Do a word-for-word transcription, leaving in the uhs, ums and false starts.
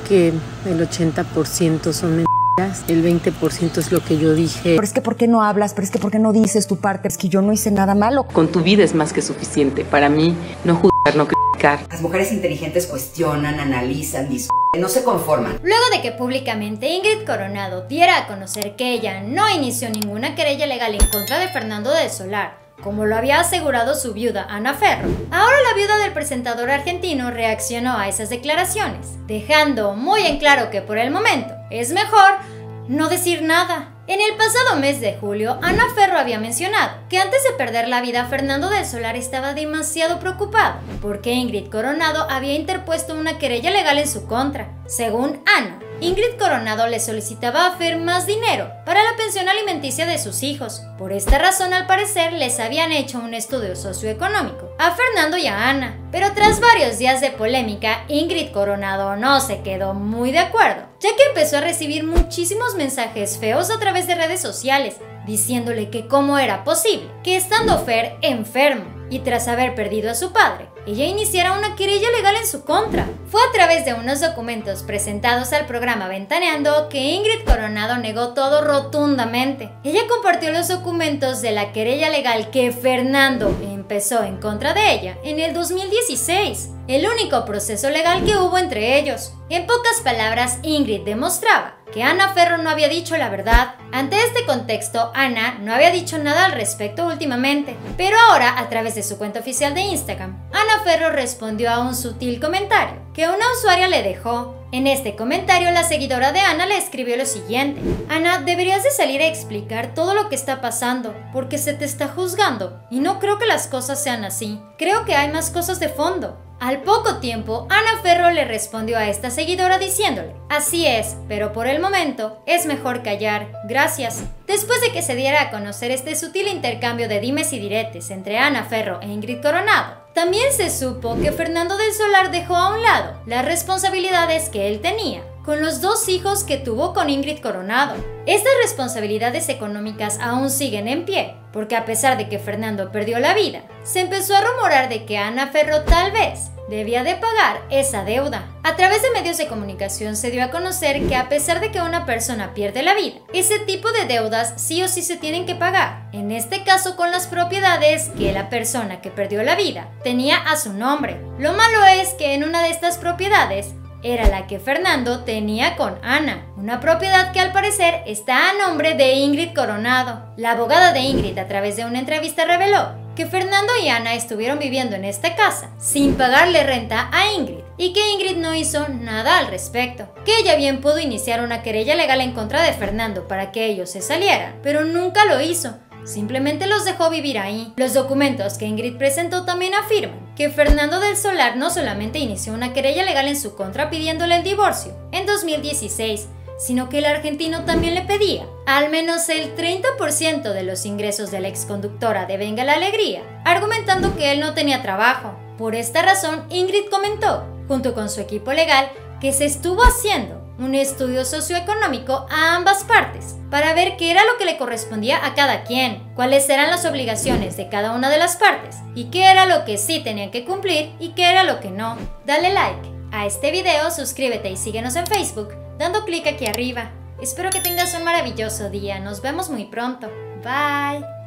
que el ochenta por ciento son mentiras, el veinte por ciento es lo que yo dije. Pero es que ¿por qué no hablas? Pero es que ¿por qué no dices tu parte? Es que yo no hice nada malo. Con tu vida es más que suficiente. Para mí, no juzgar, no criticar. Las mujeres inteligentes cuestionan, analizan, discuten, no se conforman. Luego de que públicamente Ingrid Coronado diera a conocer que ella no inició ninguna querella legal en contra de Fernando del Solar, como lo había asegurado su viuda Ana Ferro, ahora la viuda del presentador argentino reaccionó a esas declaraciones, dejando muy en claro que por el momento es mejor no decir nada. En el pasado mes de julio, Ana Ferro había mencionado que antes de perder la vida, Fernando del Solar estaba demasiado preocupado porque Ingrid Coronado había interpuesto una querella legal en su contra. Según Ana, Ingrid Coronado le solicitaba a Fer más dinero para la pensión alimenticia de sus hijos. Por esta razón, al parecer, les habían hecho un estudio socioeconómico a Fernando y a Ana. Pero tras varios días de polémica, Ingrid Coronado no se quedó muy de acuerdo, ya que empezó a recibir muchísimos mensajes feos a través de redes sociales, diciéndole que cómo era posible que estando Fer enfermo y tras haber perdido a su padre, ella iniciara una querella legal en su contra. Fue a través de unos documentos presentados al programa Ventaneando que Ingrid Coronado negó todo rotundamente. Ella compartió los documentos de la querella legal que Fernando empezó en contra de ella en el dos mil dieciséis, el único proceso legal que hubo entre ellos. En pocas palabras, Ingrid demostraba que Ana Ferro no había dicho la verdad. Ante este contexto, Ana no había dicho nada al respecto últimamente, pero ahora, a través de su cuenta oficial de Instagram, Ana Ferro respondió a un sutil comentario que una usuaria le dejó. En este comentario, la seguidora de Ana le escribió lo siguiente: Ana, deberías de salir a explicar todo lo que está pasando, porque se te está juzgando, y no creo que las cosas sean así. Creo que hay más cosas de fondo. Al poco tiempo, Ana Ferro le respondió a esta seguidora diciéndole: así es, pero por el momento es mejor callar, gracias. Después de que se diera a conocer este sutil intercambio de dimes y diretes entre Ana Ferro e Ingrid Coronado, también se supo que Fernando del Solar dejó a un lado las responsabilidades que él tenía con los dos hijos que tuvo con Ingrid Coronado. Estas responsabilidades económicas aún siguen en pie, porque a pesar de que Fernando perdió la vida, se empezó a rumorar de que Ana Ferro tal vez debía de pagar esa deuda. A través de medios de comunicación se dio a conocer que a pesar de que una persona pierde la vida, ese tipo de deudas sí o sí se tienen que pagar, en este caso con las propiedades que la persona que perdió la vida tenía a su nombre. Lo malo es que en una de estas propiedades era la que Fernando tenía con Ana, una propiedad que al parecer está a nombre de Ingrid Coronado. La abogada de Ingrid, a través de una entrevista, reveló que Fernando y Ana estuvieron viviendo en esta casa sin pagarle renta a Ingrid y que Ingrid no hizo nada al respecto, que ella bien pudo iniciar una querella legal en contra de Fernando para que ellos se salieran, pero nunca lo hizo. Simplemente los dejó vivir ahí. Los documentos que Ingrid presentó también afirman que Fernando del Solar no solamente inició una querella legal en su contra pidiéndole el divorcio en dos mil dieciséis, sino que el argentino también le pedía al menos el treinta por ciento de los ingresos de la exconductora de Venga la Alegría, argumentando que él no tenía trabajo. Por esta razón, Ingrid comentó, junto con su equipo legal, que se estuvo haciendo un estudio socioeconómico a ambas partes para ver qué era lo que le correspondía a cada quien, cuáles eran las obligaciones de cada una de las partes y qué era lo que sí tenían que cumplir y qué era lo que no. Dale like a este video, suscríbete y síguenos en Facebook dando clic aquí arriba. Espero que tengas un maravilloso día. Nos vemos muy pronto. Bye.